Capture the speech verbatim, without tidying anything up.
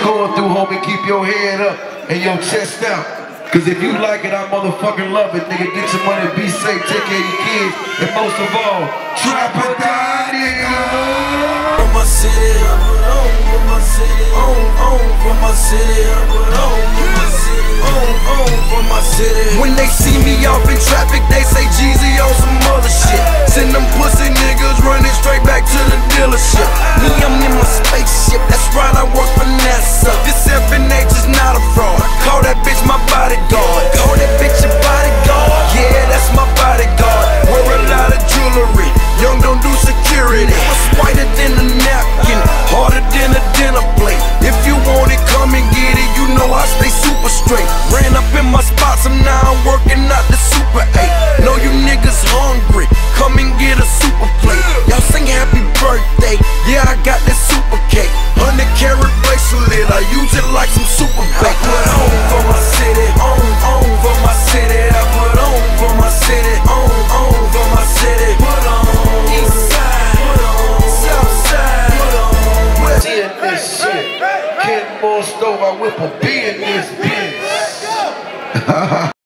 going through, homie, keep your head up and your chest out. Cause if you like it, I motherfucking love it, nigga. Get your money, be safe, take care of your kids, and most of all, trap or die, nigga. From my city, I put on from my city, on, on from my city, I put on from my city, on, on from my city. When they see me off in traffic, they say Jeezy on some other shit. Send them pussy niggas running straight back to the dealership. Me, I'm in my spaceship, that's right, I work for NASA. This seven H is not a fraud. Call that bitch my bodyguard. Call that bitch your bodyguard. Yeah, that's my bodyguard. Wear a lot of jewelry. Young don't do security. It's whiter than a napkin, harder than a dinner plate. If you want it, come and get it. You know I stay super straight. Ran up in my spots, and now I'm working out the Super eight. Know you niggas hungry, come and get a super plate. Y'all sing happy birthday, yeah I got that super cake. Hundred carat bracelet, I use it like some super bait. I put on for my city, on, on for my city. I put on for my city, on, on for my city. Put on east side, put on south side, put on west. In this shit, Ken Moore stove, I whip a B in this bitch.